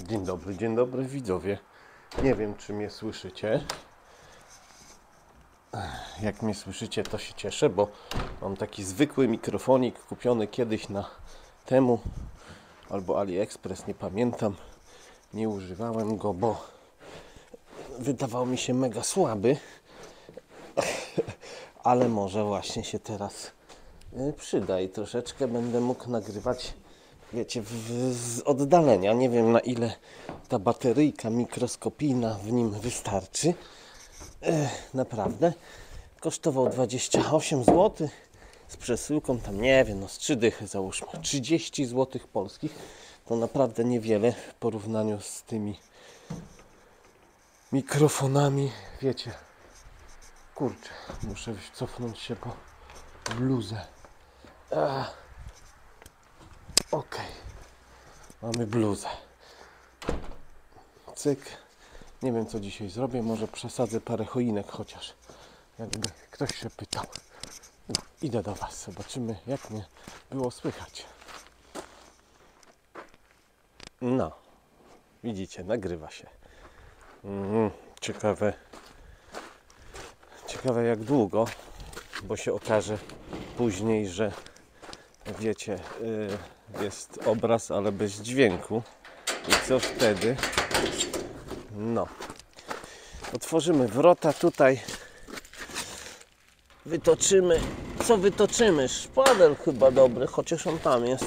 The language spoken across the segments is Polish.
Dzień dobry widzowie. Nie wiem, czy mnie słyszycie. Jak mnie słyszycie, to się cieszę, bo mam taki zwykły mikrofonik kupiony kiedyś na Temu albo AliExpress, nie pamiętam. Nie używałem go, bo wydawał mi się mega słaby. Ale może właśnie się teraz przyda i troszeczkę będę mógł nagrywać, wiecie, z oddalenia. Nie wiem, na ile ta bateryjka mikroskopijna w nim wystarczy. Naprawdę. Kosztował 28 zł. Z przesyłką tam, nie wiem, no z 3 dychy załóżmy. 30 zł polskich. To naprawdę niewiele w porównaniu z tymi mikrofonami. Wiecie, kurczę, muszę cofnąć się po bluzę. Ok, mamy bluzę. Cyk. Nie wiem, co dzisiaj zrobię. Może przesadzę parę choinek chociaż. Jakby ktoś się pytał. Idę do Was. Zobaczymy, jak mnie było słychać. No. Widzicie, nagrywa się. Ciekawe. Ciekawe jak długo. Bo się okaże później, że wiecie, jest obraz, ale bez dźwięku. I co wtedy? No. Otworzymy wrota tutaj. Wytoczymy. Co wytoczymy? Szpadel chyba dobry, chociaż on tam jest.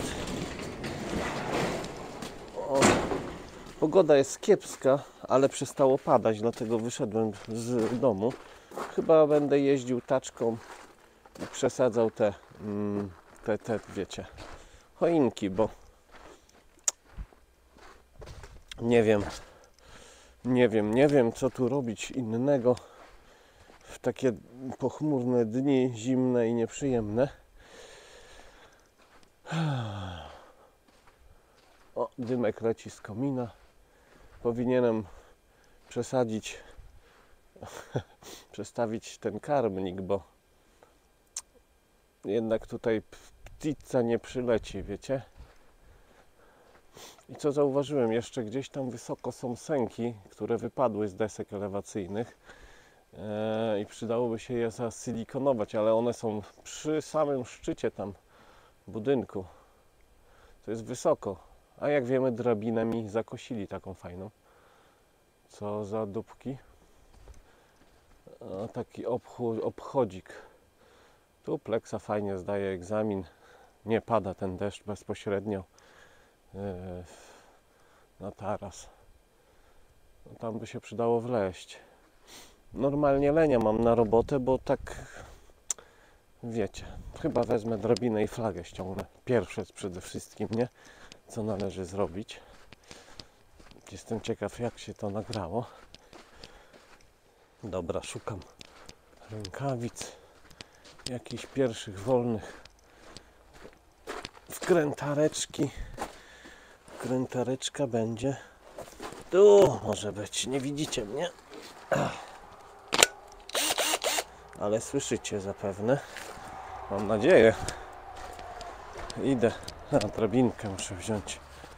O. Pogoda jest kiepska, ale przestało padać, dlatego wyszedłem z domu. Chyba będę jeździł taczką i przesadzał te wiecie, choinki, bo nie wiem co tu robić innego w takie pochmurne dni, zimne i nieprzyjemne. O, dymek leci z komina. Powinienem przestawić ten karmnik, bo jednak tutaj ptica nie przyleci, wiecie. I co zauważyłem, jeszcze gdzieś tam wysoko są sęki, które wypadły z desek elewacyjnych i przydałoby się je zasilikonować, ale one są przy samym szczycie tam budynku. To jest wysoko, a jak wiemy, drabinę mi zakosili taką fajną. Co za dupki. Taki obchodzik. Tu Pleksa fajnie zdaje egzamin. Nie pada ten deszcz bezpośrednio na taras. No, tam by się przydało wleźć. Normalnie lenia mam na robotę, bo tak wiecie, chyba wezmę drabinę i flagę ściągnę. Pierwsze przede wszystkim, nie? Co należy zrobić. Jestem ciekaw, jak się to nagrało. Dobra, szukam rękawic. Jakichś pierwszych wolnych. Wkrętareczki. Wkrętareczka będzie. Tu może być. Nie widzicie mnie. Ale słyszycie zapewne. Mam nadzieję. Idę. Drabinkę muszę wziąć.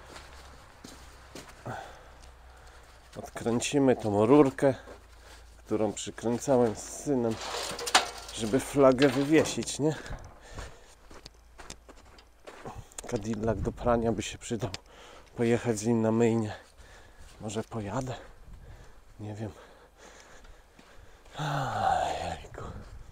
Odkręcimy tą rurkę, którą przykręcałem z synem, żeby flagę wywiesić, nie? Cadillac do prania by się przydał. Pojechać z nim na myjnię. Może pojadę? Nie wiem. Jajku.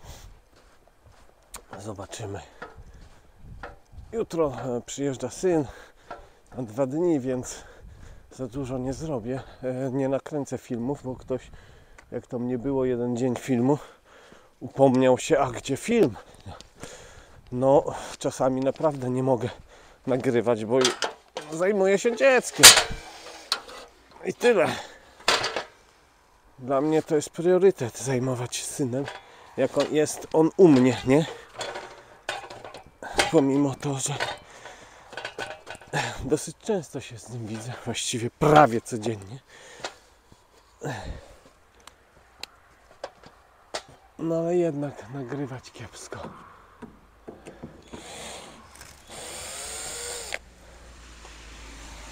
Zobaczymy. Jutro przyjeżdża syn na 2 dni, więc za dużo nie zrobię. Nie nakręcę filmów, bo ktoś, jak tam nie było 1 dzień filmu, upomniał się, a gdzie film? No, czasami naprawdę nie mogę nagrywać, bo zajmuję się dzieckiem. I tyle. Dla mnie to jest priorytet, zajmować się synem, jak jest on u mnie, nie? Pomimo to, że dosyć często się z nim widzę, właściwie prawie codziennie. No ale jednak nagrywać kiepsko.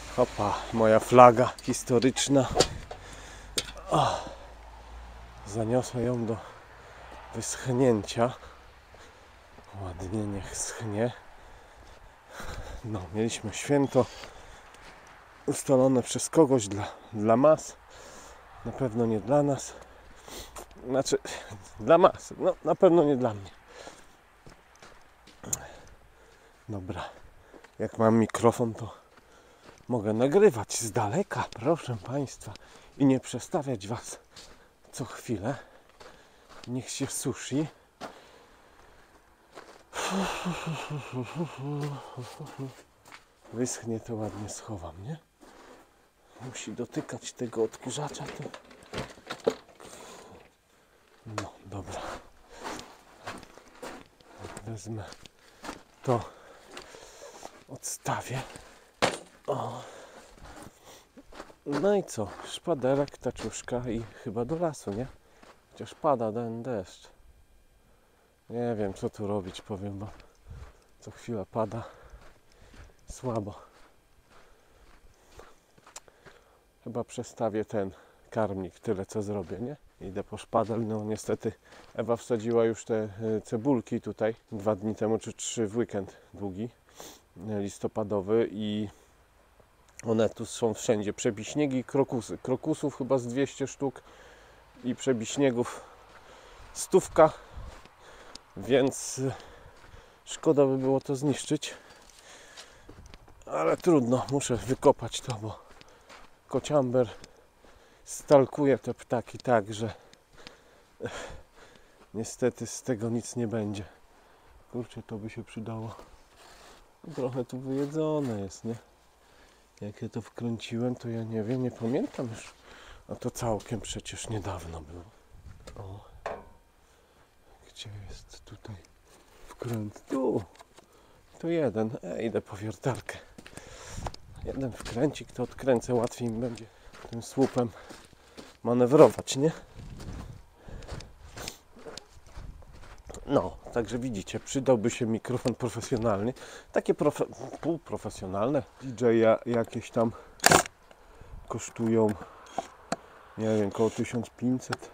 Hopa, moja flaga historyczna. O, zaniosę ją do wyschnięcia. Ładnie, niech schnie. No, mieliśmy święto ustalone przez kogoś dla mas. Na pewno nie dla nas. Znaczy, dla mas. No, na pewno nie dla mnie. Dobra. Jak mam mikrofon, to mogę nagrywać z daleka, proszę Państwa. I nie przestawiać Was co chwilę. Niech się sushi. Wyschnie, to ładnie schowam, nie? Musi dotykać tego odkurzacza. To... No, dobra. Wezmę to. Odstawię. O. No i co? Szpaderek, taczuszka i chyba do lasu, nie? Chociaż pada ten deszcz. Nie wiem, co tu robić, powiem, bo co chwila pada. Słabo. Chyba przestawię ten karmnik, tyle co zrobię, nie? Idę po szpadel. No niestety Ewa wsadziła już te cebulki tutaj 2 dni temu, czy 3 w weekend długi, listopadowy, i one tu są wszędzie. Przebiśniegi, krokusy. Krokusów chyba z 200 sztuk i przebiśniegów 100, więc szkoda by było to zniszczyć. Ale trudno, muszę wykopać to, bo kociamber stalkuje te ptaki tak, że niestety z tego nic nie będzie. Kurczę, to by się przydało. Trochę tu wyjedzone jest, nie? Jak ja to wkręciłem, to ja nie wiem, nie pamiętam już. A to całkiem przecież niedawno było. O. Gdzie jest tutaj wkręt? Tu! To jeden. Idę po wiertarkę. Jeden wkręcik, to odkręcę, łatwiej mi będzie tym słupem manewrować, nie? No, także widzicie, przydałby się mikrofon profesjonalny. Takie półprofesjonalne DJ-a jakieś tam kosztują, nie wiem, koło 1500.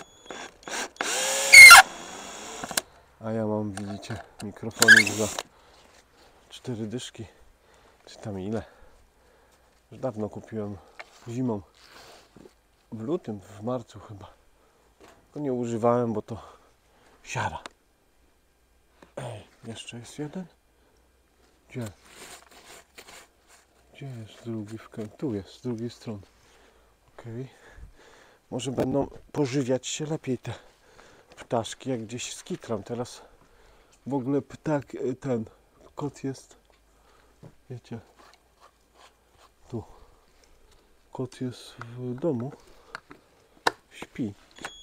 A ja mam, widzicie, mikrofonik za 4 dyszki. Czy tam ile? Już dawno kupiłem, zimą. W lutym, w marcu chyba. Tylko nie używałem, bo to siara. Ej, jeszcze jest jeden? Gdzie? Gdzie jest drugi wkręt? Tu jest, z drugiej strony. Okej. Może będą pożywiać się lepiej te ptaszki, jak gdzieś skitram. Teraz w ogóle ptak, ten kot jest, wiecie, tu. Kot jest w domu. Śpi.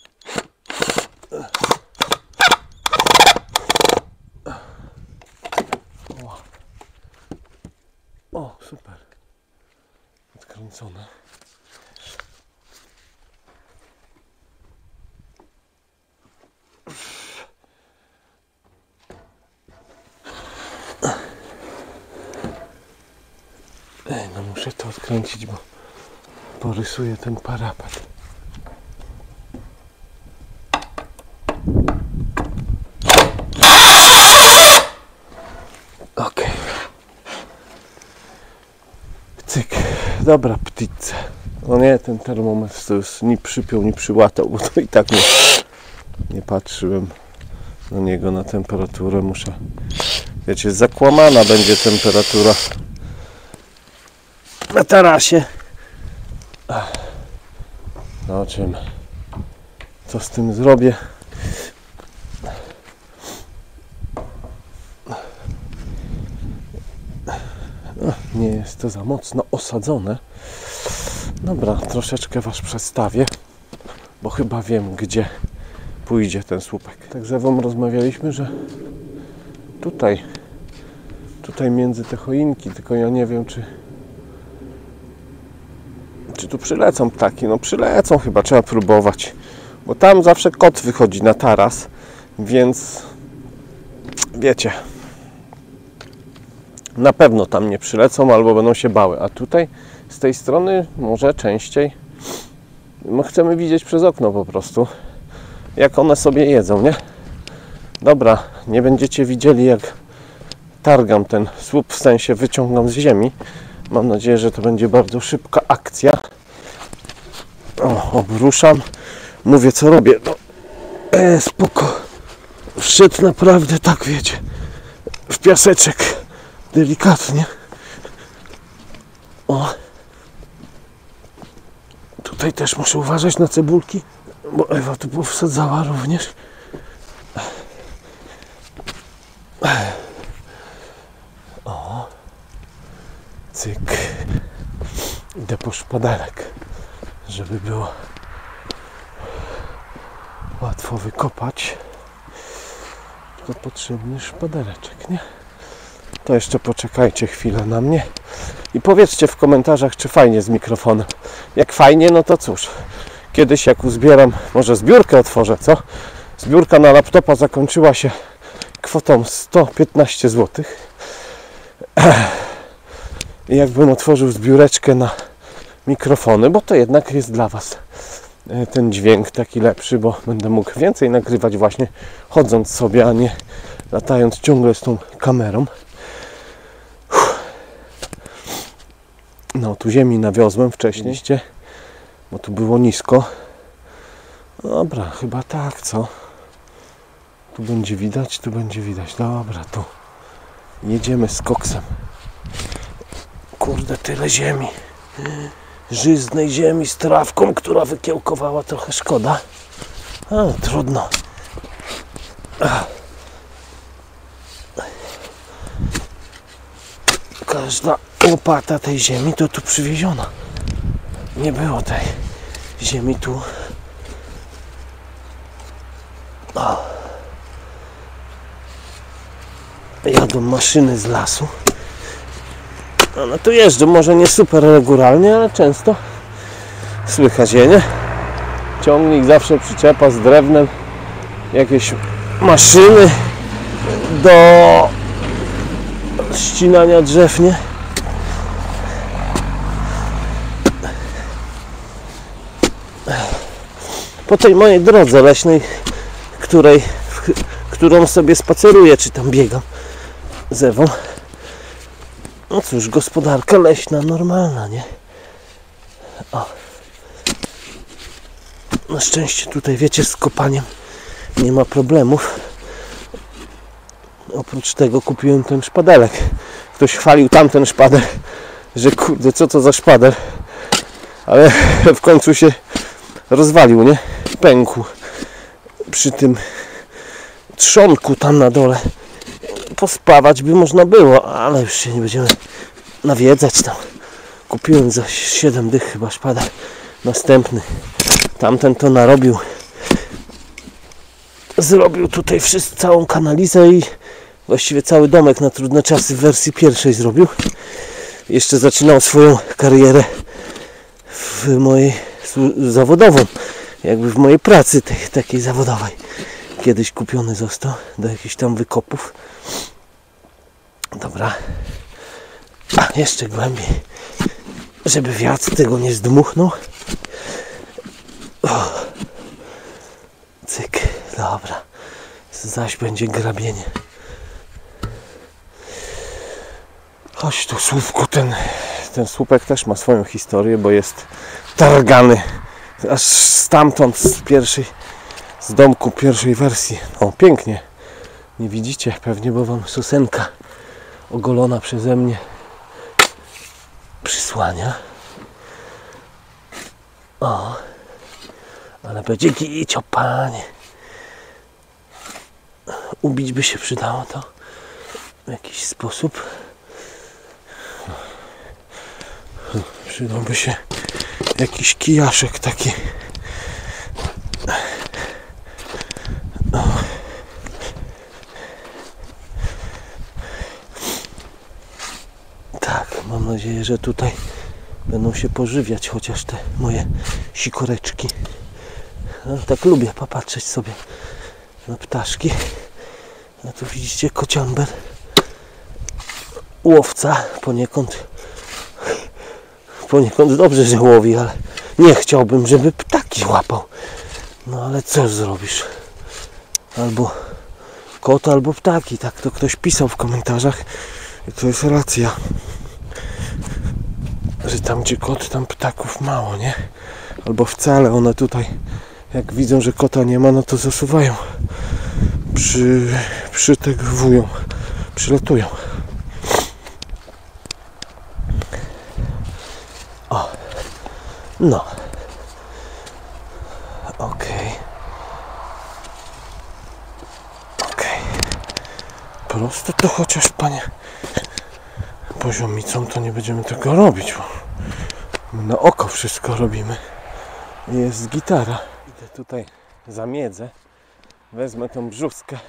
O, super. Odkręcone. No muszę to odkręcić, bo porysuję ten parapet. Okej. Cyk. Dobra, ptyce. No nie, ten termometr to już ni przypiął, ni przyłatał, bo to i tak nie patrzyłem na niego, na temperaturę. Muszę, wiecie, zakłamana będzie temperatura na tarasie. Zobaczymy, co z tym zrobię. Nie jest to za mocno osadzone. Dobra, troszeczkę Was przestawię, bo chyba wiem, gdzie pójdzie ten słupek. Tak z Ewą rozmawialiśmy, że tutaj między te choinki, tylko ja nie wiem, czy tu przylecą ptaki. No przylecą chyba, trzeba próbować, bo tam zawsze kot wychodzi na taras, więc wiecie, na pewno tam nie przylecą albo będą się bały, a tutaj z tej strony może częściej chcemy widzieć przez okno po prostu, jak one sobie jedzą, nie? Dobra, nie będziecie widzieli, jak targam ten słup, w sensie wyciągam z ziemi. Mam nadzieję, że to będzie bardzo szybka akcja. O, obruszam, mówię, co robię. No, spoko. Wszedł naprawdę, tak wiecie, w piaseczek, delikatnie. O. Tutaj też muszę uważać na cebulki, bo Ewa tu powsadzała również. O. Cyk. Idę po szpadelek, żeby było łatwo wykopać. To potrzebny szpadeleczek, nie? To jeszcze poczekajcie chwilę na mnie i powiedzcie w komentarzach, czy fajnie z mikrofonem. Jak fajnie, no to cóż, kiedyś jak uzbieram, może zbiórkę otworzę, co? Zbiórka na laptopa zakończyła się kwotą 115 zł. I jakbym otworzył zbióreczkę na mikrofony, bo to jednak jest dla Was ten dźwięk taki lepszy, bo będę mógł więcej nagrywać właśnie chodząc sobie, a nie latając ciągle z tą kamerą. No, tu ziemi nawiozłem wcześniej, bo tu było nisko. Dobra, chyba tak, co? Tu będzie widać, tu będzie widać. Dobra, tu jedziemy z koksem. Kurde, tyle ziemi. Żyznej ziemi z trawką, która wykiełkowała, trochę szkoda. Ale trudno. Każda łopata tej ziemi to tu przywieziona. Nie było tej ziemi tu. Jadą maszyny z lasu. One tu jeżdżą, może nie super regularnie, ale często słychać je, nie? Ciągnik zawsze przyczepa z drewnem, jakieś maszyny do ścinania drzew, nie? Po tej mojej drodze leśnej, którą sobie spaceruję, czy tam biegam z Ewą. No cóż, gospodarka leśna normalna, nie? O. Na szczęście tutaj, wiecie, z kopaniem nie ma problemów. Oprócz tego kupiłem ten szpadelek. Ktoś chwalił tamten szpadel, że kurde, co to za szpadel. Ale w końcu się rozwalił, nie? Pękł. Przy tym trzonku tam na dole. Pospawać by można było, ale już się nie będziemy nawiedzać tam. Kupiłem za 7 dych chyba szpadel. Następny. Tamten to narobił. Zrobił tutaj całą kanalizę i właściwie cały domek na trudne czasy w wersji pierwszej zrobił. Jeszcze zaczynał swoją karierę w mojej zawodową. Jakby w mojej pracy takiej zawodowej. Kiedyś kupiony został do jakichś tam wykopów. Dobra. A, jeszcze głębiej. Żeby wiatr tego nie zdmuchnął. O. Cyk. Dobra. Zaś będzie grabienie. Chodź tu, słupku. Ten słupek też ma swoją historię, bo jest targany. Aż stamtąd z domku pierwszej wersji. O, pięknie. Nie widzicie pewnie, bo wam sosenka ogolona przeze mnie przysłania. O, ale będzie gicio, panie. Ubić by się przydało to w jakiś sposób. Przydałby się jakiś kijaszek taki. O. Tak, mam nadzieję, że tutaj będą się pożywiać chociaż te moje sikoreczki. No, tak lubię popatrzeć sobie na ptaszki. A tu widzicie kociamber łowca poniekąd dobrze, że łowi, ale nie chciałbym, żeby ptaki łapał. No ale co zrobisz? Albo kot, albo ptaki. Tak to ktoś pisał w komentarzach. I to jest racja. Że tam gdzie kot, tam ptaków mało, nie? Albo wcale one tutaj, jak widzą, że kota nie ma, no to zasuwają. Przytegowują. Przylatują. O. No. Okej. Prosto to chociaż, panie, poziomicą to nie będziemy tego robić, bo my na oko wszystko robimy. Jest gitara. Idę tutaj za miedzę. Wezmę tą brzuskę.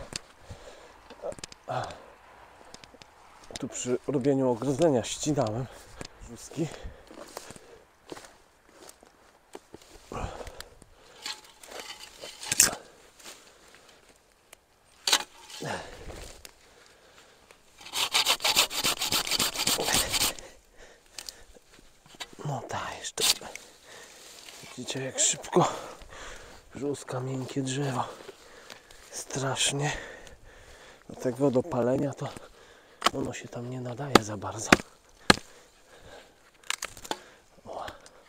Tu przy robieniu ogrodzenia ścinałem brzuski. No tak, jeszcze. Widzicie, jak szybko brzuska, miękkie drzewo. Strasznie. Do tego do palenia to ono się tam nie nadaje za bardzo. O.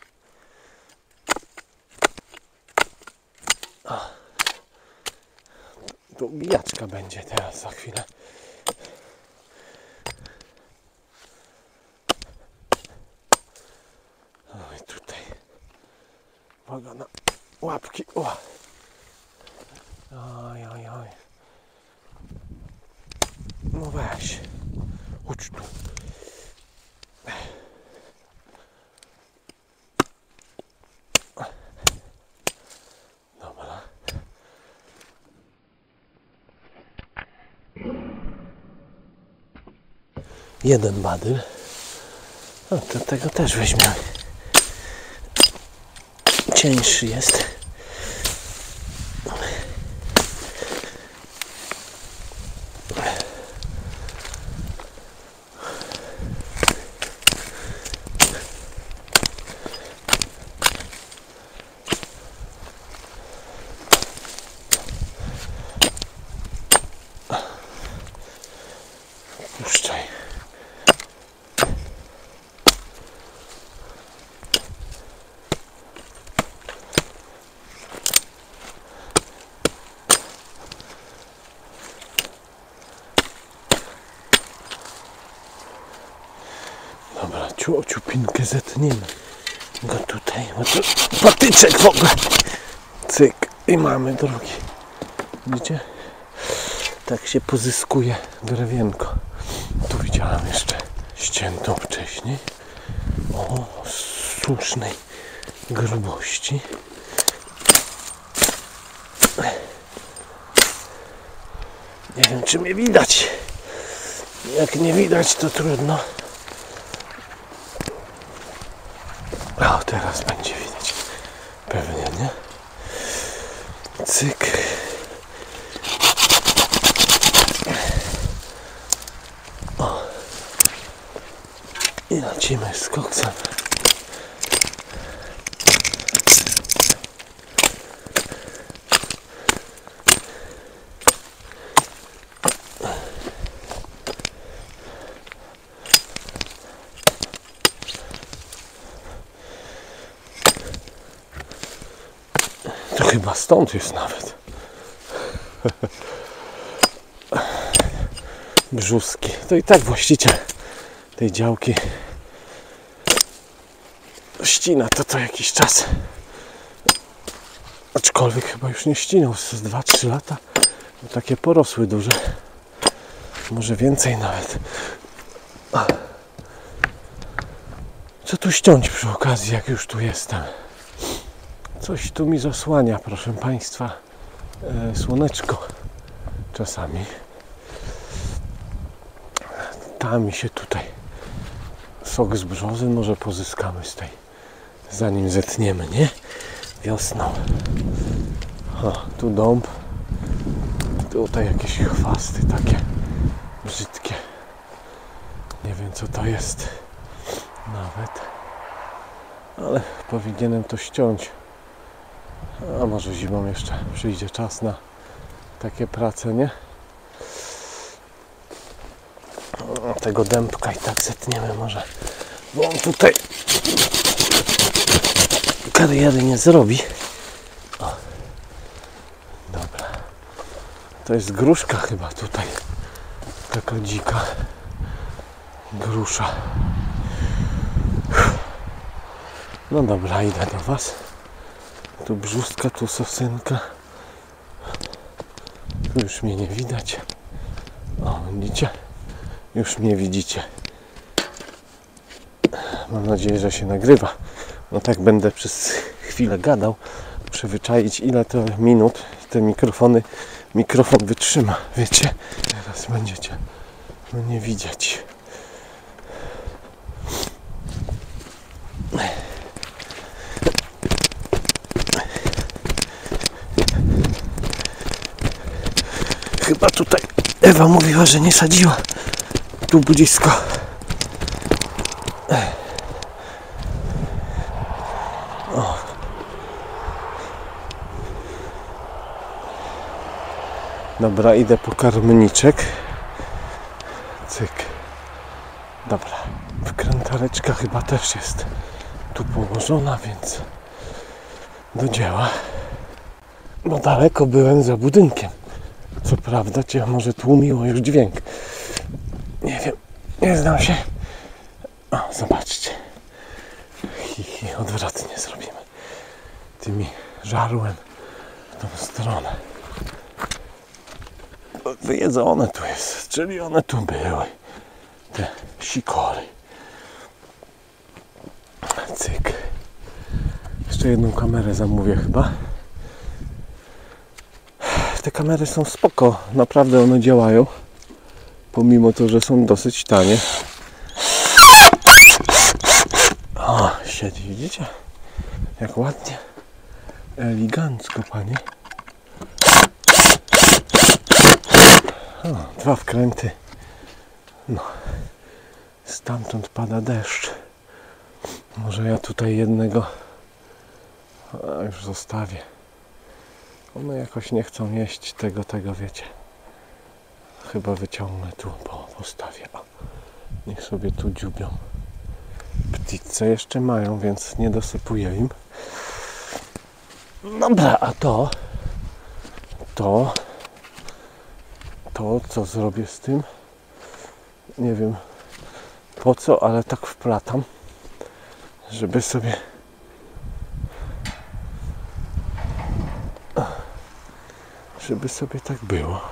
To bijaczka będzie teraz za chwilę. No i tutaj. Uwaga na łapki. O. Oj. No weź. Chodź tu. Dobra. Jeden badyl. No to tego też weźmiemy. Cieńszy jest. Puszczaj. Dobra, ciupinkę zetniemy go tutaj. No to patyczek w ogóle. Cyk. I mamy drugi. Widzicie? Tak się pozyskuje drewienko. Tu widziałem jeszcze ściętą wcześniej. O słusznej grubości. Nie wiem, czy mnie widać. Jak nie widać, to trudno. O, teraz będzie widać. Pewnie, nie? Cyk. O. I lecimy z koksem. To chyba stąd jest nawet. Brzuski. To i tak właściciel tej działki ścina to co jakiś czas. Aczkolwiek chyba już nie ścinał z 2-3 lata. Bo takie porosły duże. Może więcej nawet. Co tu ściąć przy okazji, jak już tu jestem? Coś tu mi zasłania, proszę Państwa, słoneczko czasami. Da mi się tutaj sok z brzozy, może pozyskamy z tej, zanim zetniemy, nie? Wiosną. O, tu dąb. Tutaj jakieś chwasty takie brzydkie. Nie wiem co to jest nawet, ale powinienem to ściąć. A może zimą jeszcze przyjdzie czas na takie prace, nie? Tego dębka i tak zetniemy może, bo on tutaj kariery nie zrobi. O. Dobra. To jest gruszka chyba tutaj. Taka dzika grusza. No dobra, idę do was. Tu brzustka, tu sosynka. Tu już mnie nie widać. O, widzicie? Już mnie widzicie. Mam nadzieję, że się nagrywa. No tak będę przez chwilę gadał. Muszę wyczaić, ile to minut te mikrofon wytrzyma. Wiecie? Teraz będziecie mnie widzieć. Chyba tutaj Ewa mówiła, że nie sadziła tu blisko. O. Dobra, idę po karmniczek. Cyk. Dobra, wkrętareczka chyba też jest tu położona, więc do dzieła. Bo daleko byłem za budynkiem. Co prawda cię może tłumiło już dźwięk. Nie wiem, nie znam się. O, zobaczcie. Odwrotnie zrobimy. Tymi żarłem w tą stronę. Wyjedzone tu jest, czyli one tu były. Te sikory. Cyk. Jeszcze jedną kamerę zamówię chyba. Te kamery są spoko, naprawdę one działają, pomimo to, że są dosyć tanie. O, siedzi, widzicie? Jak ładnie, elegancko, panie. O, 2 wkręty. No, stamtąd pada deszcz. Może ja tutaj jednego już zostawię. One jakoś nie chcą jeść tego, wiecie. Chyba wyciągnę tu, postawię. O, niech sobie tu dziubią. Ptice jeszcze mają, więc nie dosypuję im. Dobra, a to co zrobię z tym? Nie wiem po co, ale tak wplatam, żeby sobie tak było.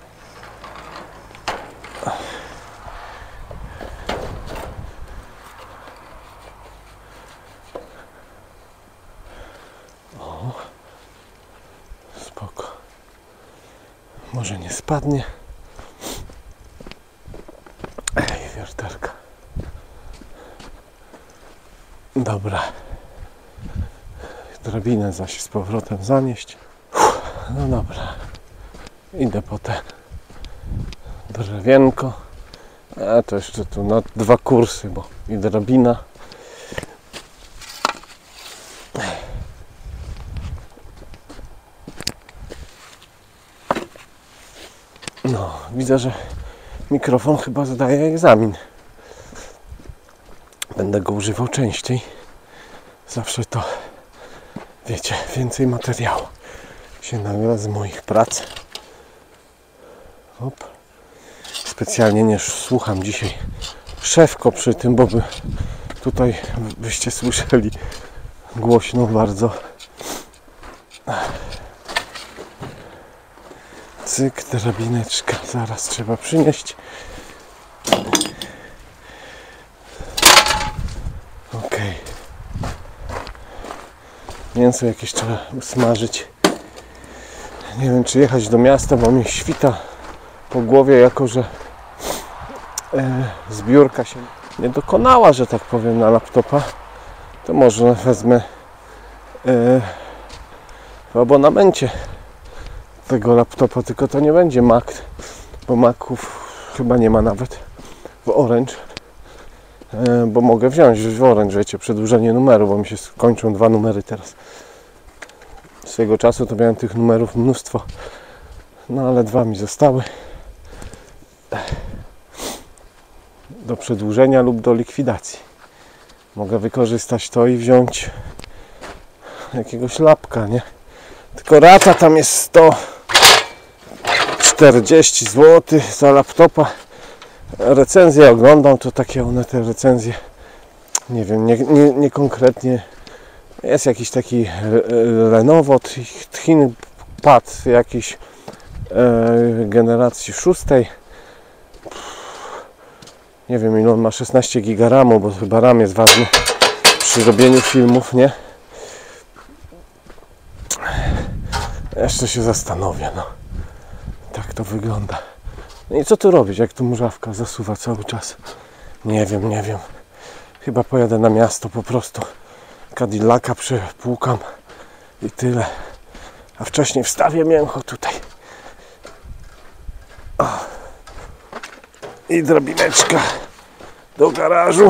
O, spoko. Może nie spadnie. Wiertarka. Dobra. Drabinę zaś z powrotem zanieść. No dobra. Idę po te drewienko. A to jeszcze tu na 2 kursy, bo i drabina. No, widzę, że mikrofon chyba zdaje egzamin. Będę go używał częściej. Zawsze to, wiecie, więcej materiału się nagra z moich prac. Hop. Specjalnie nie słucham dzisiaj szewko przy tym, bo tutaj byście słyszeli głośno bardzo. Cyk, drabineczka zaraz trzeba przynieść. Okej. Mięso jakieś trzeba usmażyć. Nie wiem, czy jechać do miasta, bo mi świta po głowie, jako że zbiórka się nie dokonała, że tak powiem, na laptopa. To może wezmę w abonamencie tego laptopa, tylko to nie będzie Mac, bo Maców chyba nie ma nawet w Orange. bo mogę wziąć w oręż, wiecie, przedłużenie numeru, bo mi się skończą 2 numery teraz. Swego czasu to miałem tych numerów mnóstwo, no ale 2 mi zostały do przedłużenia lub do likwidacji. Mogę wykorzystać to i wziąć jakiegoś lapka, nie? Tylko rata tam jest 140 zł za laptopa. Recenzje oglądam, to takie one, te recenzje, nie wiem, nie konkretnie. Jest jakiś taki Lenovo ThinkPad jakiś generacji 6. Nie wiem, ile on ma, 16 GB RAMu, bo chyba RAM jest ważny przy robieniu filmów, nie? Jeszcze się zastanowię, no. Tak to wygląda. No i co tu robić, jak tu mrzawka zasuwa cały czas? Nie wiem. Chyba pojadę na miasto po prostu. Cadillaca przepłukam i tyle. A wcześniej wstawię mięcho tutaj. O. I drabineczka do garażu.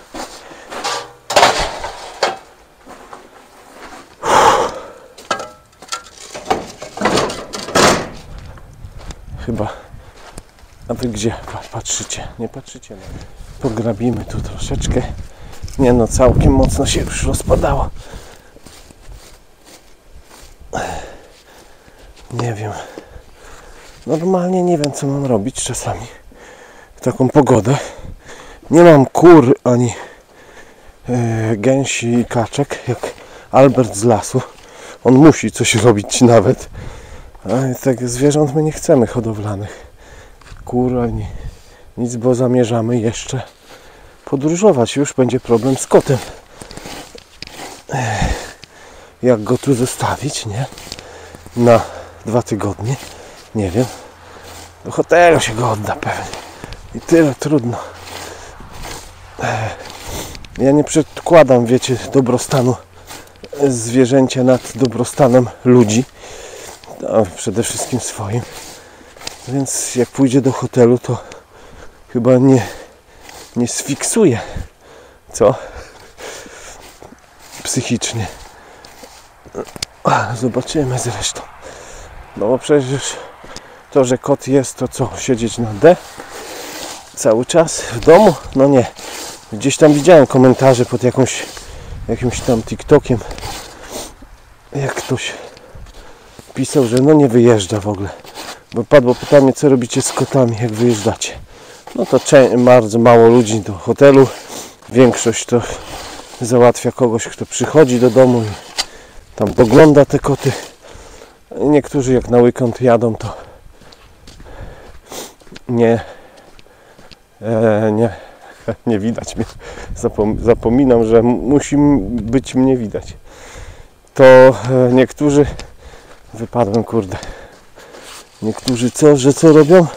Chyba. A wy gdzie patrzycie? Nie patrzycie na mnie. Pograbimy tu troszeczkę. Nie no, całkiem mocno się już rozpadało. Nie wiem. Normalnie nie wiem, co mam robić czasami w taką pogodę. Nie mam kur ani gęsi i kaczek jak Albert z lasu. On musi coś robić nawet. Ale tak zwierząt my nie chcemy hodowlanych. Kur ani nic, bo zamierzamy jeszcze podróżować. Już będzie problem z kotem. Jak go tu zostawić, nie? Na 2 tygodnie. Nie wiem. Do hotelu się go odda pewnie. I tyle, trudno. Ja nie przedkładam, wiecie, dobrostanu zwierzęcia nad dobrostanem ludzi. A przede wszystkim swoim. Więc jak pójdzie do hotelu, to chyba nie sfiksuje. Co? Psychicznie. Zobaczymy zresztą. No bo przecież to, że kot jest, to co? Siedzieć na D? Cały czas w domu? No nie. Gdzieś tam widziałem komentarze pod jakimś tam TikTokiem. Jak ktoś pisał, że no nie wyjeżdża w ogóle. Bo padło pytanie, co robicie z kotami, jak wyjeżdżacie. No to bardzo mało ludzi do hotelu. Większość to załatwia kogoś, kto przychodzi do domu i tam pogląda te koty. Niektórzy jak na weekend jadą, to nie widać mnie. Zapominam, że musi być mnie widać. To niektórzy... Wypadłem, kurde. Niektórzy co robią?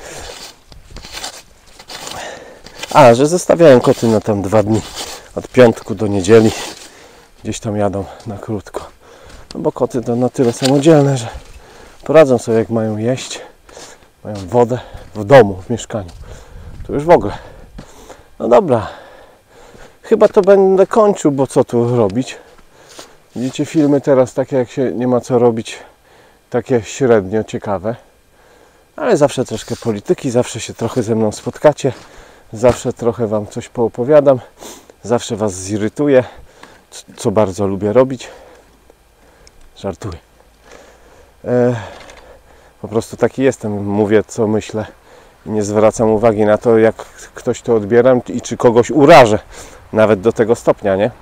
A, że zostawiają koty na tam 2 dni. Od piątku do niedzieli. Gdzieś tam jadą na krótko. No bo koty to na tyle samodzielne, że poradzą sobie, jak mają jeść. Mają wodę w domu, w mieszkaniu. To już w ogóle. No dobra. Chyba to będę kończył, bo co tu robić? Widzicie, filmy teraz takie, jak się nie ma co robić, takie średnio ciekawe. Ale zawsze troszkę polityki, zawsze się trochę ze mną spotkacie. Zawsze trochę wam coś poopowiadam. Zawsze was zirytuję, co bardzo lubię robić. Żartuję. Po prostu taki jestem. Mówię, co myślę. I nie zwracam uwagi na to, jak ktoś to odbiera i czy kogoś urażę. Nawet do tego stopnia, nie?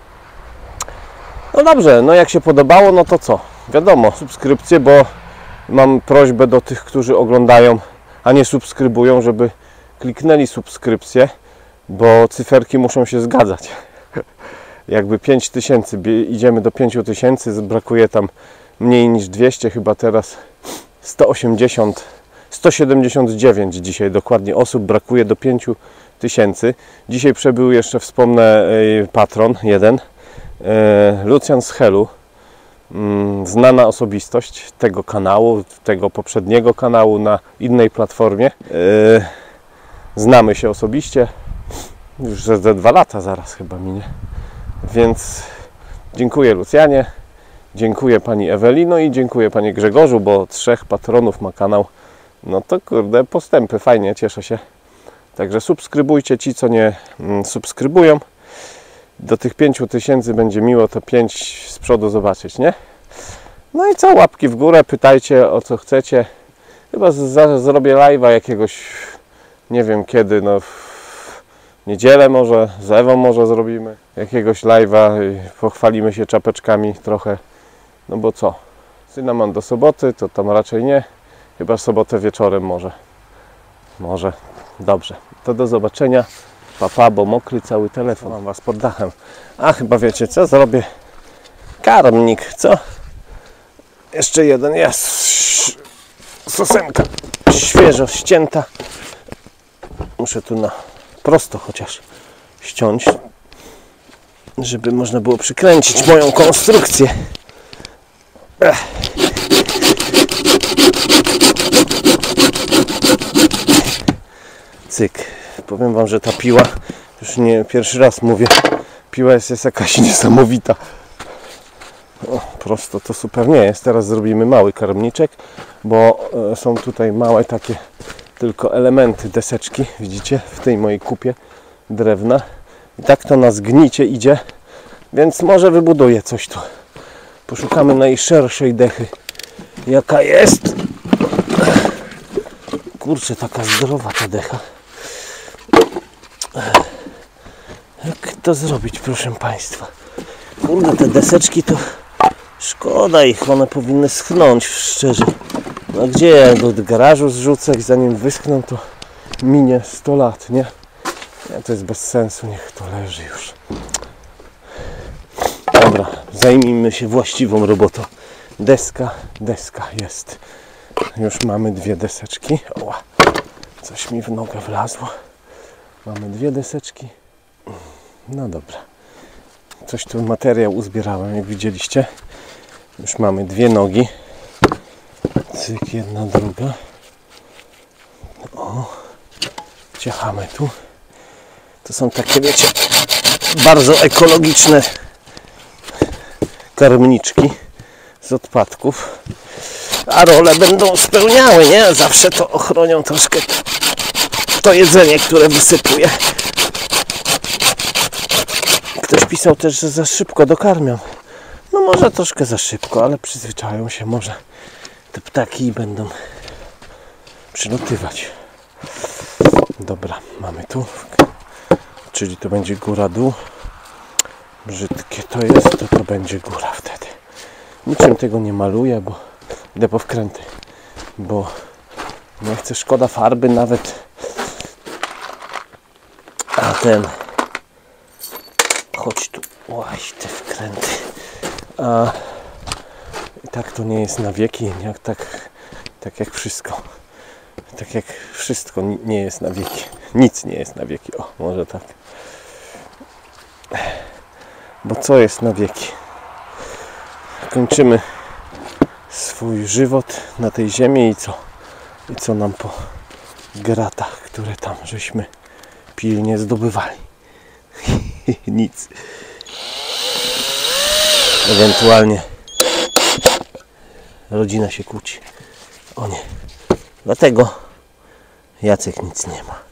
No dobrze, no jak się podobało, no to co? Wiadomo, subskrypcje, bo mam prośbę do tych, którzy oglądają, a nie subskrybują, żeby kliknęli subskrypcję, bo cyferki muszą się zgadzać. Jakby 5000, idziemy do 5000, brakuje tam mniej niż 200, chyba teraz 179 dzisiaj dokładnie osób brakuje do 5000. Dzisiaj przebył jeszcze, wspomnę, patron jeden, Lucjan z Helu, znana osobistość tego kanału, tego poprzedniego kanału na innej platformie. Znamy się osobiście. Już ze 2 lata zaraz chyba minie. Więc dziękuję Lucjanie, dziękuję pani Ewelino i dziękuję panie Grzegorzu, bo 3 patronów ma kanał. No to kurde, postępy, fajnie, cieszę się. Także subskrybujcie ci, co nie subskrybują. Do tych 5000 będzie miło to 5 z przodu zobaczyć, nie? No i co, łapki w górę, pytajcie o co chcecie. Chyba zrobię live'a jakiegoś, nie wiem kiedy, no w niedzielę może, z Ewą może zrobimy jakiegoś live'a i pochwalimy się czapeczkami trochę. No bo co, cynamon do soboty, to tam raczej nie. Chyba sobotę wieczorem może. Może. Dobrze. To do zobaczenia. Pa, bo mokry cały telefon. Mam was pod dachem. A chyba wiecie co? Zrobię karmnik, co? Jeszcze jeden jest. Sosenka świeżo ścięta. Muszę tu na prosto chociaż ściąć, żeby można było przykręcić moją konstrukcję. Cyk. Powiem wam, że ta piła, już nie pierwszy raz mówię, piła jest jakaś niesamowita. O, prosto to super nie jest. Teraz zrobimy mały karmniczek, bo są tutaj małe takie tylko elementy, deseczki, widzicie, w tej mojej kupie drewna. I tak to na zgnicie idzie, więc może wybuduję coś tu. Poszukamy najszerszej dechy, jaka jest. Kurczę, taka zdrowa ta decha. Jak to zrobić, proszę Państwa? Kurde, te deseczki to szkoda ich, one powinny schnąć, szczerze. No gdzie ja do garażu zrzucę i zanim wyschną, to minie 100 lat, nie? Nie, to jest bez sensu, niech to leży już. Dobra, zajmijmy się właściwą robotą. Deska jest. Już mamy 2 deseczki. Oła, coś mi w nogę wlazło. Mamy 2 deseczki. No dobra. Coś tu materiał uzbierałem, jak widzieliście. Już mamy 2 nogi. Cyk, jedna, druga. O, ciachamy tu. To są takie, wiecie, bardzo ekologiczne karmniczki z odpadków. A role będą spełniały, nie? Zawsze to ochronią troszkę to jedzenie, które wysypuję. Ktoś pisał też, że za szybko dokarmiam. No może troszkę za szybko, ale przyzwyczają się, może te ptaki będą przylatywać. Dobra, mamy tu. Czyli to będzie góra-dół. Brzydkie to jest, to będzie góra wtedy. Niczym tego nie maluję, bo idę po wkręty. Bo nie chcę, szkoda farby nawet. A ten... Chodź tu, łaź te wkręty. A i tak to nie jest na wieki, jak tak jak wszystko. Tak jak wszystko nie jest na wieki. Nic nie jest na wieki. O, może tak. Bo co jest na wieki? Kończymy swój żywot na tej ziemi i co? I co nam po gratach, które tam żeśmy pilnie zdobywali? Nic. Ewentualnie rodzina się kłóci. O nie. Dlatego Jacek nic nie ma.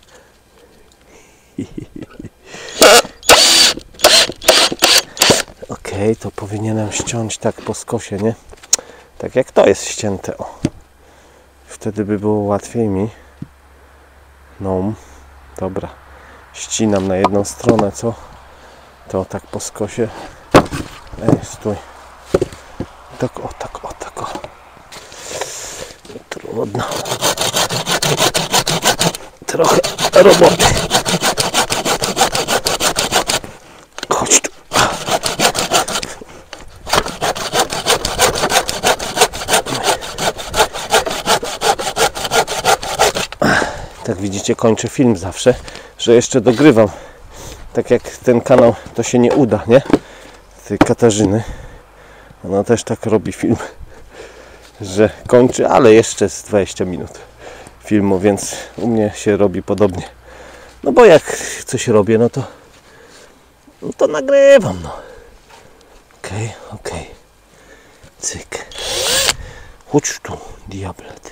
Okej, to powinienem ściąć tak po skosie, nie? Tak jak to jest ścięte. O. Wtedy by było łatwiej mi. No, dobra. Ścinam na jedną stronę, co? To tak po skosie. Stój. Tak o, tak o, tak o. Trudno. Trochę roboty. Chodź tu. Tak widzicie, kończę film zawsze, że jeszcze dogrywam. Tak jak ten kanał, to się nie uda, nie? Tej Katarzyny. Ona też tak robi film, że kończy, ale jeszcze z 20 minut filmu, więc u mnie się robi podobnie. No bo jak coś robię, no to nagrywam, no. Okej. Cyk. Chodź tu, diablet.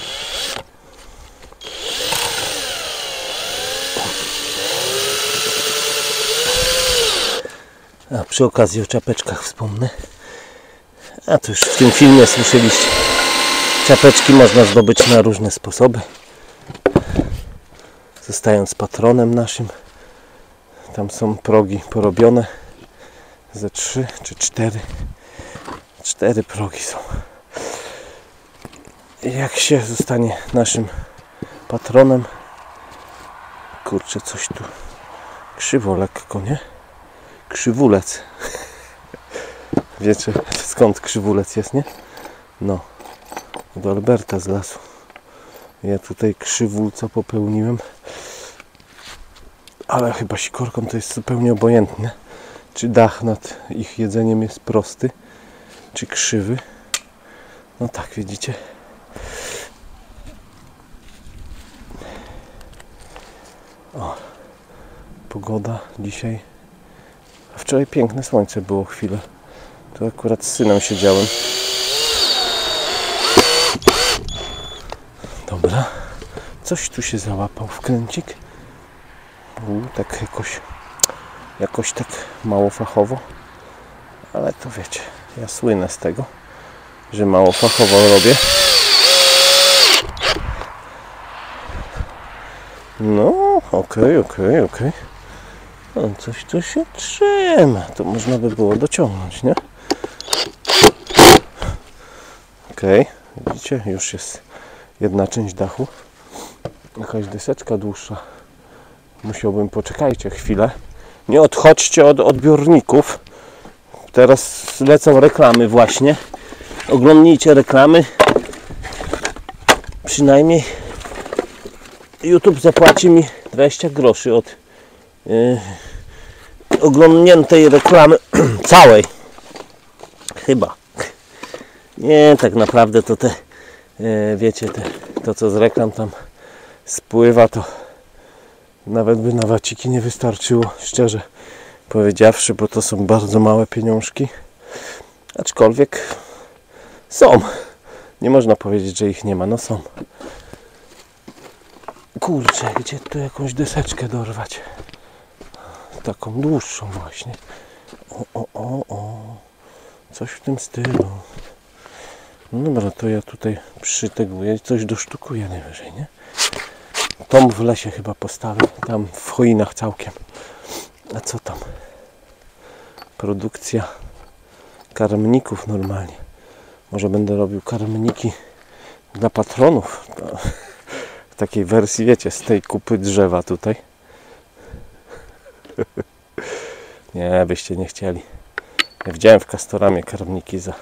A przy okazji o czapeczkach wspomnę. A to już w tym filmie słyszeliście. Czapeczki można zdobyć na różne sposoby. Zostając patronem naszym. Tam są progi porobione. Ze 3 czy 4. 4 progi są. Jak się zostanie naszym patronem. Kurczę, coś tu krzywo lekko, nie? Krzywulec. Wiecie skąd krzywulec jest, nie? No. Do Alberta z lasu. Ja tutaj krzywulca popełniłem. Ale chyba sikorką to jest zupełnie obojętne. Czy dach nad ich jedzeniem jest prosty, czy krzywy. No tak, widzicie. O. Pogoda dzisiaj. A wczoraj piękne słońce było chwilę. Tu akurat z synem siedziałem. Dobra. Coś tu się załapał wkręcik. Tak jakoś tak mało fachowo. Ale to wiecie, ja słynę z tego, że mało fachowo robię. No, okej. No, coś tu się trzyma. To można by było dociągnąć, nie? Okej, widzicie, już jest jedna część dachu. Jakaś deseczka dłuższa. Musiałbym, poczekajcie chwilę. Nie odchodźcie od odbiorników. Teraz lecą reklamy właśnie. Oglądnijcie reklamy. Przynajmniej YouTube zapłaci mi 20 groszy od oglądniętej reklamy całej. Chyba. Nie, tak naprawdę to wiecie, to co z reklam tam spływa, to nawet by na waciki nie wystarczyło, szczerze powiedziawszy, bo to są bardzo małe pieniążki. Aczkolwiek są. Nie można powiedzieć, że ich nie ma. No są. Kurczę, gdzie tu jakąś deseczkę dorwać? Taką dłuższą właśnie. O. Coś w tym stylu. No dobra, to ja tutaj przyteguję i coś dosztukuję najwyżej, nie? Tom w lesie chyba postawię. Tam w choinach całkiem. A co tam? Produkcja karmników normalnie. Może będę robił karmniki dla patronów. W takiej wersji, wiecie, z tej kupy drzewa tutaj. Nie, byście nie chcieli. Ja widziałem w Castoramie karmniki za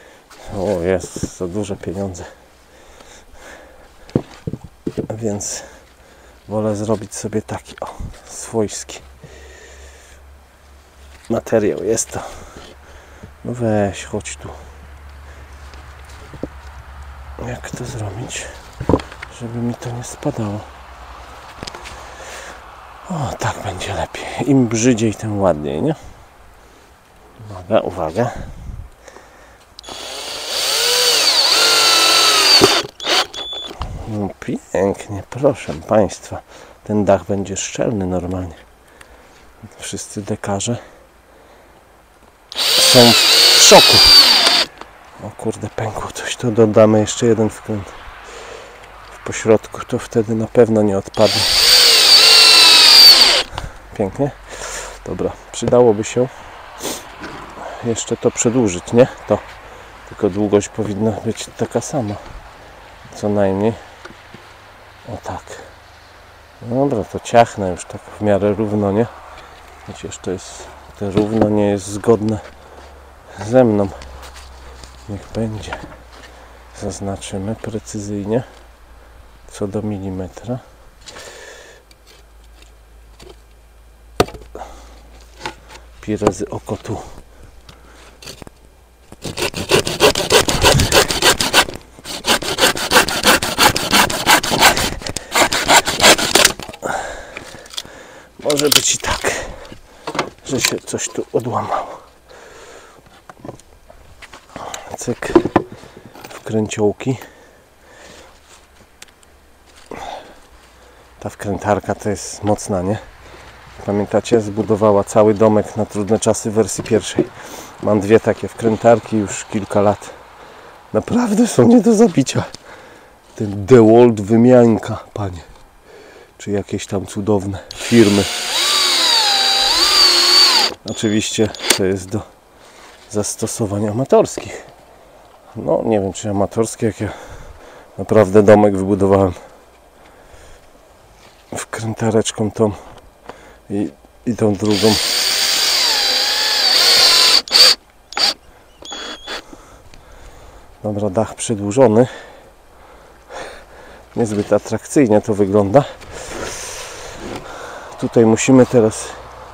duże pieniądze. Więc wolę zrobić sobie taki swojski materiał. Jest to. No weź, chodź tu. Jak to zrobić, żeby mi to nie spadało? O, tak będzie lepiej. Im brzydziej, tym ładniej, nie? Uwaga. No pięknie, proszę Państwa. Ten dach będzie szczelny normalnie. Wszyscy dekarze są w szoku. O kurde, pękło coś. To dodamy jeszcze jeden wkręt w pośrodku. To wtedy na pewno nie odpadnie. Pięknie. Dobra, przydałoby się jeszcze to przedłużyć, nie? To. Tylko długość powinna być taka sama. Co najmniej. O tak. Dobra, to ciachnę już tak w miarę równo, nie? Chociaż to równo nie jest zgodne ze mną. Niech będzie. Zaznaczymy precyzyjnie co do milimetra. Pi razy oko tu. może być i tak, że się coś tu odłamało. Cyk, wkręciołki. Ta wkrętarka to jest mocna, nie? Pamiętacie? Zbudowała cały domek na trudne czasy w wersji pierwszej. Mam dwie takie wkrętarki już kilka lat. Naprawdę są nie do zabicia. Ten DeWalt wymianka, panie. Czy jakieś tam cudowne firmy. Oczywiście to jest do zastosowań amatorskich. No nie wiem czy amatorskie, jak ja naprawdę domek wybudowałem wkrętareczką tą i tą drugą. Dobra, dach przedłużony. Niezbyt atrakcyjnie to wygląda. Tutaj musimy teraz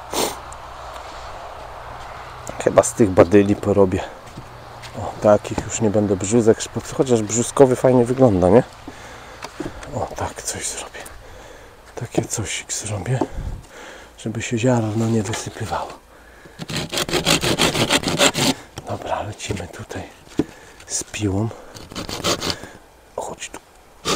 chyba z tych badyli porobię. O, takich już nie będę brzuzek, chociaż brzuskowy fajnie wygląda, nie? O, tak coś zrobię. Takie coś zrobię, żeby się ziarno nie wysypywało. Dobra, lecimy tutaj z piłą. Chodź tu.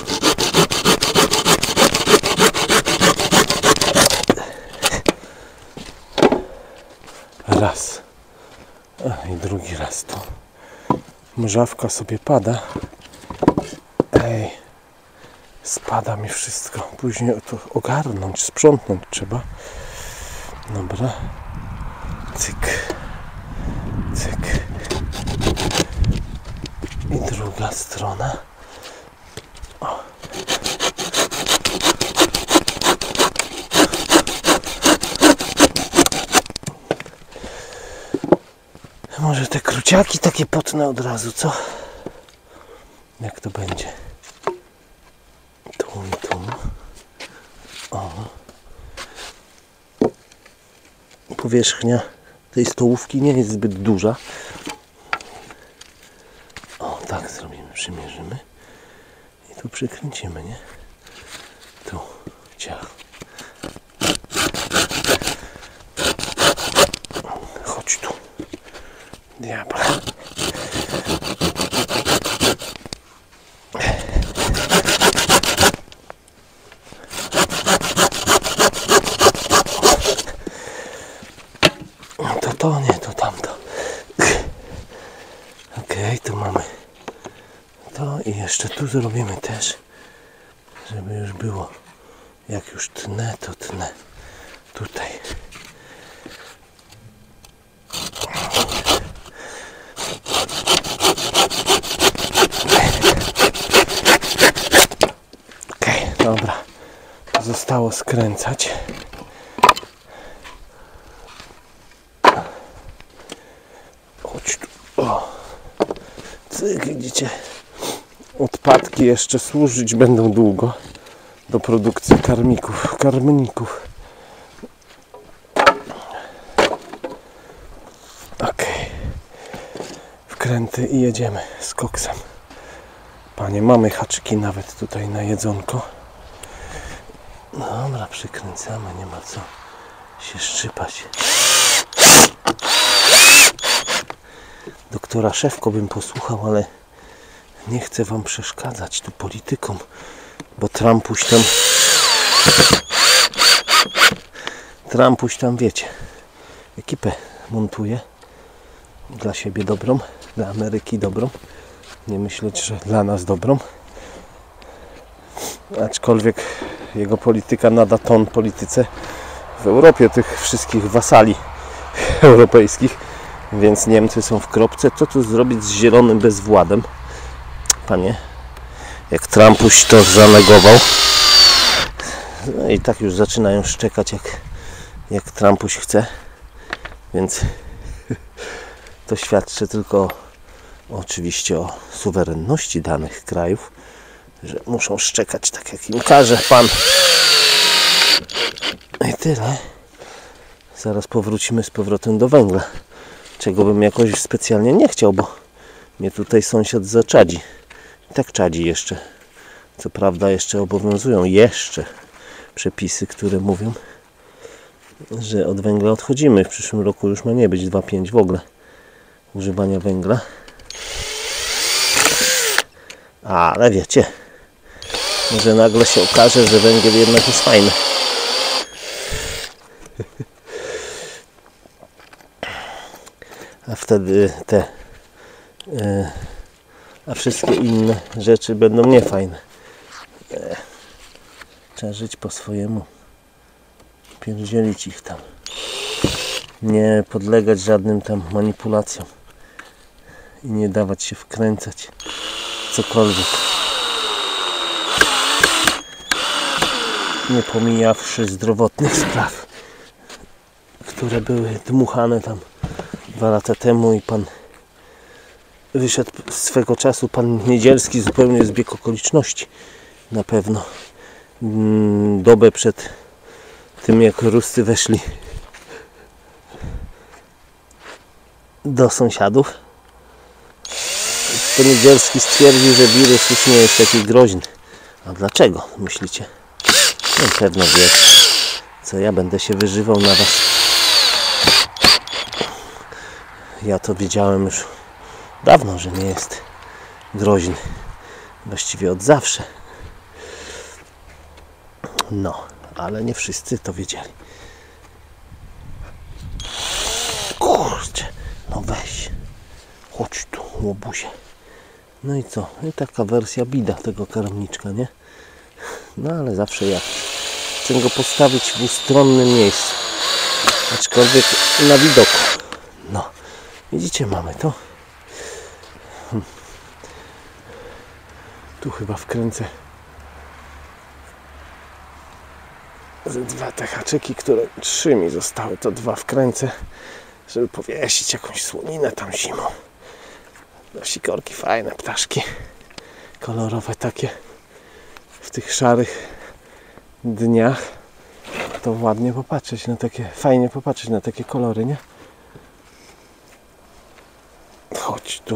Raz. I drugi raz to. Mrzawka sobie pada. Ej. Spada mi wszystko. Później to ogarnąć, sprzątnąć trzeba. Dobra. Cyk. Cyk. I druga strona. O. Może te kruciaki takie potnę od razu, co? Jak to będzie? Tu i tu. O. Powierzchnia tej stołówki nie jest zbyt duża. O, tak zrobimy, przymierzymy. I tu przykręcimy, nie? Tu, ciach. Chodź tu. Diabła. To nie, to tamto. Okej, tu mamy to i jeszcze tu zrobimy też, żeby już było. Jak już tnę, to tnę tutaj. Okej, dobra. Zostało skręcać. Chodź tu. O. Cyk, widzicie? Odpadki jeszcze służyć będą długo do produkcji karmników. Okej. Wkręty i jedziemy z koksem. Panie, mamy haczyki nawet tutaj na jedzonko. Dobra, przykręcamy, nie ma co się szczypać. Doktora Szewko bym posłuchał, ale nie chcę wam przeszkadzać tu politykom, bo Trumpuś tam wiecie, ekipę montuje dla siebie dobrą, dla Ameryki dobrą, nie myśleć, że dla nas dobrą, aczkolwiek jego polityka nada ton polityce w Europie tych wszystkich wasali europejskich, więc Niemcy są w kropce. Co tu zrobić z zielonym bezwładem? Panie, jak Trumpuś to zanegował. No i tak już zaczynają szczekać, jak Trumpuś chce. Więc to świadczy tylko oczywiście o suwerenności danych krajów, że muszą szczekać tak, jak im każe pan. I tyle. Zaraz powrócimy z powrotem do węgla. Czego bym jakoś specjalnie nie chciał, bo mnie tutaj sąsiad zaczadzi. I tak czadzi jeszcze. Co prawda jeszcze obowiązują przepisy, które mówią, że od węgla odchodzimy. W przyszłym roku już ma nie być 2,5 w ogóle używania węgla. Ale wiecie, może nagle się okaże, że węgiel jednak jest fajny. A wtedy a wszystkie inne rzeczy będą niefajne. Trzeba żyć po swojemu. Pierdzielić ich tam. Nie podlegać żadnym tam manipulacjom. I nie dawać się wkręcać w cokolwiek. Nie pomijawszy zdrowotnych spraw, które były dmuchane tam 2 lata temu i pan wyszedł swego czasu, pan Niedzielski, zupełnie zbieg okoliczności. Na pewno dobę przed tym, jak Ruscy weszli do sąsiadów, to Niedzielski stwierdził, że wirus już nie jest taki groźny. A dlaczego, myślicie? No pewno wiesz, co ja będę się wyżywał na was. Ja to wiedziałem już dawno, że nie jest groźny. Właściwie od zawsze. No, ale nie wszyscy to wiedzieli. Kurczę, no weź. Chodź tu, łobuzie. No i co? I taka wersja bida tego karmniczka, nie? No ale zawsze ja chcę go postawić w ustronnym miejscu. Aczkolwiek na widoku. No, widzicie, mamy to. Tu chyba wkręcę ze 2 te haczyki, które 3 mi zostały, to 2 wkręcę, żeby powiesić jakąś słoninę tam zimą. No, sikorki fajne, ptaszki kolorowe takie w tych szarych dniach. To ładnie popatrzeć na takie, fajnie popatrzeć na takie kolory, nie? Chodź tu.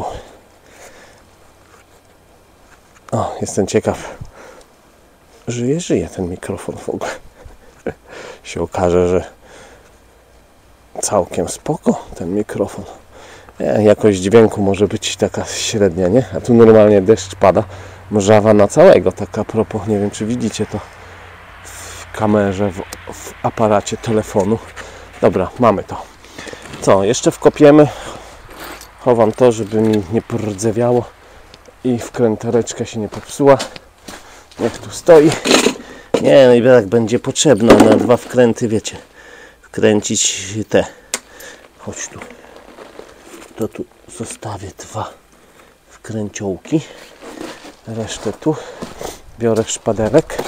O, jestem ciekaw. Żyje ten mikrofon w ogóle. Się okaże, że całkiem spoko ten mikrofon. Jakość dźwięku może być taka średnia, nie? A tu normalnie deszcz pada. Mrzawa na całego, tak a propos. Nie wiem, czy widzicie to w kamerze, w aparacie telefonu. Dobra, mamy to. Co? Jeszcze wkopiemy. Chowam to, żeby mi nie pordzewiało i wkrętareczka się nie popsuła. Niech tu stoi. Nie, no i tak będzie potrzebne na 2 wkręty, wiecie. Wkręcić te. Chodź tu. To tu zostawię 2 wkręciołki. Resztę tu. Biorę szpaderek.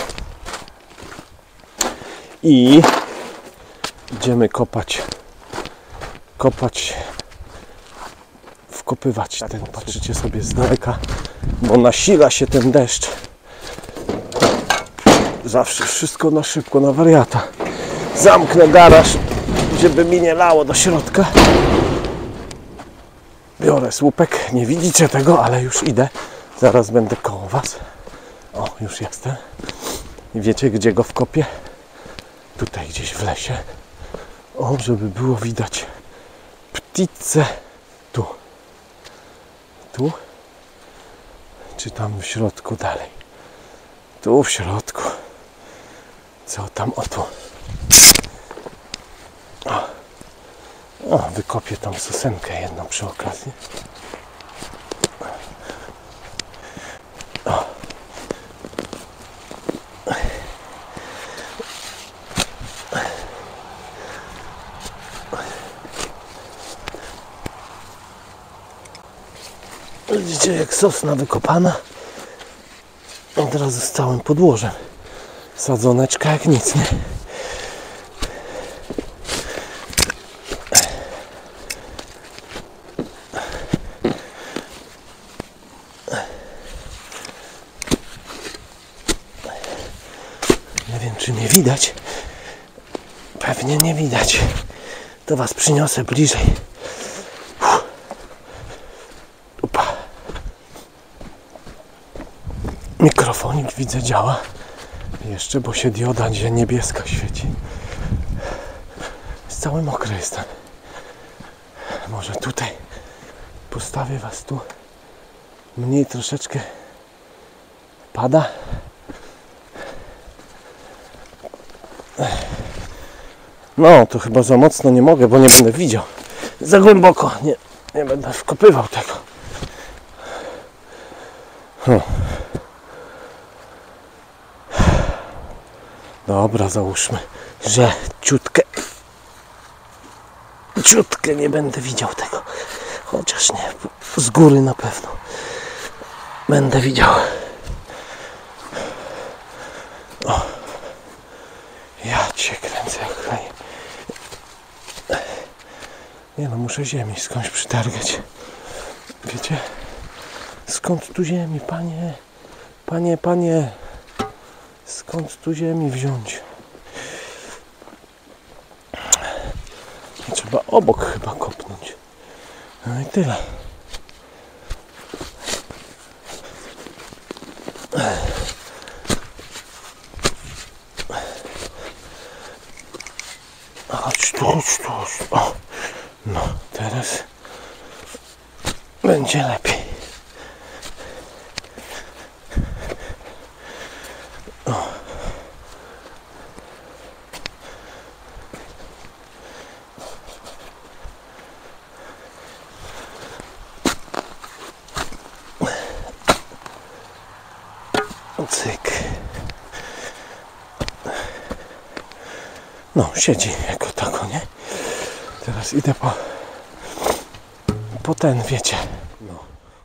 I idziemy kopać. Wkopywać ten. Patrzycie sobie z daleka, bo nasila się ten deszcz. Zawsze wszystko na szybko, na wariata. Zamknę garaż, żeby mi nie lało do środka. Biorę słupek. Nie widzicie tego, ale już idę. Zaraz będę koło was. O, już jestem. I wiecie, gdzie go wkopię? Tutaj gdzieś w lesie. O, żeby było widać ptice. Tu. Tu? Czy tam w środku dalej? Tu w środku. Co tam? O tu. O, wykopię tam sosenkę jedną przy okazji. O. Widzicie, jak sosna wykopana. Od razu z całym podłożem. Sadzoneczka jak nic, nie? Nie wiem, czy mnie widać. Pewnie nie widać. To was przyniosę bliżej. Upa. Mikrofonik widzę działa. Jeszcze, bo się dioda niebieska świeci. cały mokry jestem. Może tutaj postawię was tu. Mniej troszeczkę pada. No, to chyba za mocno nie mogę, bo nie będę widział. Za głęboko. Nie będę wkopywał tego. Dobra, załóżmy, że ciutkę nie będę widział tego. Chociaż nie, z góry na pewno będę widział. O, ja cię kręcę jak klej. Nie no, muszę ziemi skądś przytargać. Wiecie? Skąd tu ziemi, panie? Panie. Skąd tu ziemi wziąć? Trzeba obok chyba kopnąć. No i tyle. Chodź tu. O. No, teraz będzie lepiej. O. Cyk. No, siedzi jako tako, nie? Teraz idę po ten, wiecie. No.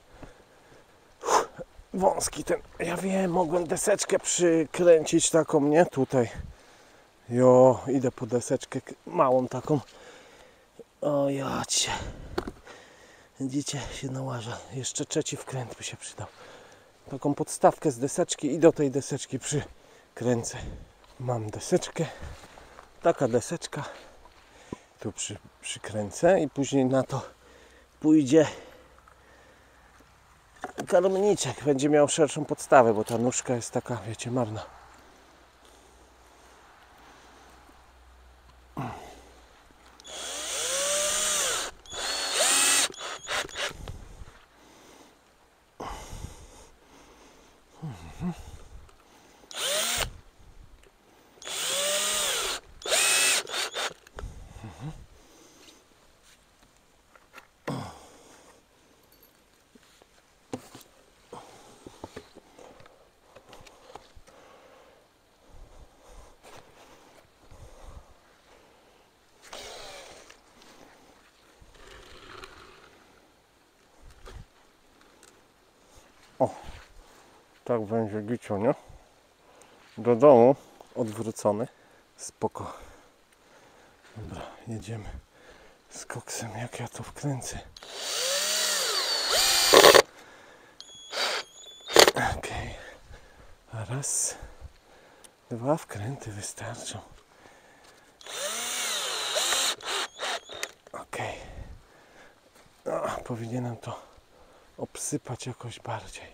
Wąski ten. Ja wiem, mogłem deseczkę przykręcić taką, nie? Tutaj. Jo, idę po deseczkę małą taką. O jacie. Widzicie, się nałaża. Jeszcze trzeci wkręt by się przydał. Taką podstawkę z deseczki i do tej deseczki przykręcę. Mam deseczkę. Taka deseczka. Tu przykręcę i później na to pójdzie karmniczek. Będzie miał szerszą podstawę, bo ta nóżka jest taka, wiecie, marna. O, tak będzie giciu, nie? Do domu odwrócony. Spoko. Dobra, jedziemy z koksem, jak ja to wkręcę. Okej. Raz, dwa wkręty wystarczą. Okej. Powinienem to obsypać jakoś bardziej.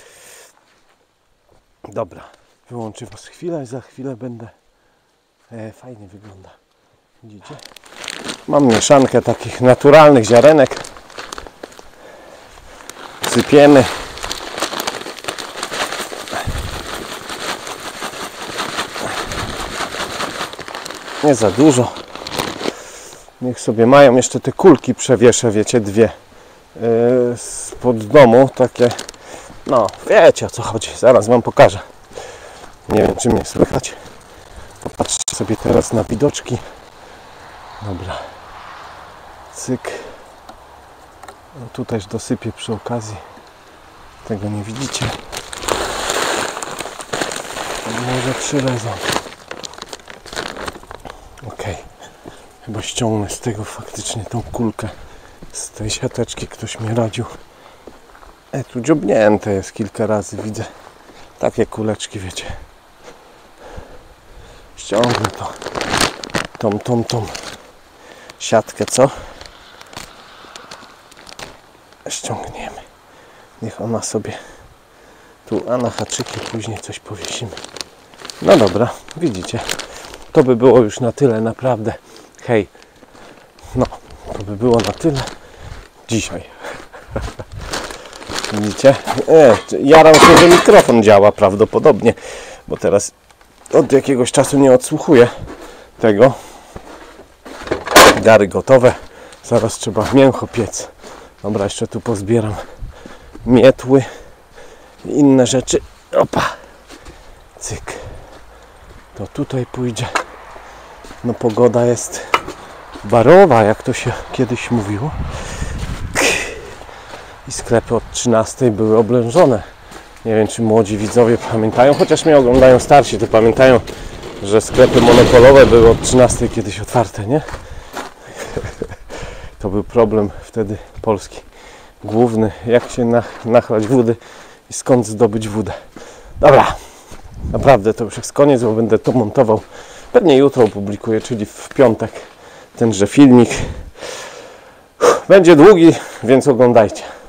Dobra, wyłączę was chwilę i za chwilę będę... fajnie wygląda. Widzicie? Mam mieszankę takich naturalnych ziarenek. Sypiemy. Nie za dużo. Niech sobie mają. Jeszcze te kulki przewieszę, wiecie, dwie spod domu. Takie, no wiecie o co chodzi. Zaraz wam pokażę. Nie wiem, czy mnie słychać. Popatrzcie sobie teraz na widoczki. Dobra. Cyk. No, tu też dosypię przy okazji. Tego nie widzicie. Może przylezą. Ok. Chyba ściągnę z tego faktycznie tą kulkę. Z tej siateczki ktoś mi radził. Tu dziobnięte jest kilka razy, widzę. Takie kuleczki, wiecie. Ściągnę to. Tą siatkę, co? Ściągniemy. Niech ona sobie tu, a na haczyki później coś powiesimy. No dobra, widzicie. To by było już na tyle, naprawdę. Hej, No, to by było na tyle dzisiaj. Widzicie? Jaram się, że mikrofon działa prawdopodobnie, bo teraz od jakiegoś czasu nie odsłuchuję tego. Gary gotowe. Zaraz trzeba mięcho piec. Dobra, jeszcze tu pozbieram mietły i inne rzeczy. Opa! Cyk. To tutaj pójdzie. No pogoda jest barowa, jak to się kiedyś mówiło. I sklepy od 13 były oblężone. Nie wiem, czy młodzi widzowie pamiętają, chociaż mnie oglądają starsi, to pamiętają, że sklepy monopolowe były od 13 kiedyś otwarte, nie? To był problem wtedy Polski główny, jak się nachlać wody i skąd zdobyć wodę. Dobra, naprawdę to już jest koniec, bo będę to montował. Pewnie jutro opublikuję, czyli w piątek tenże filmik. Będzie długi, więc oglądajcie.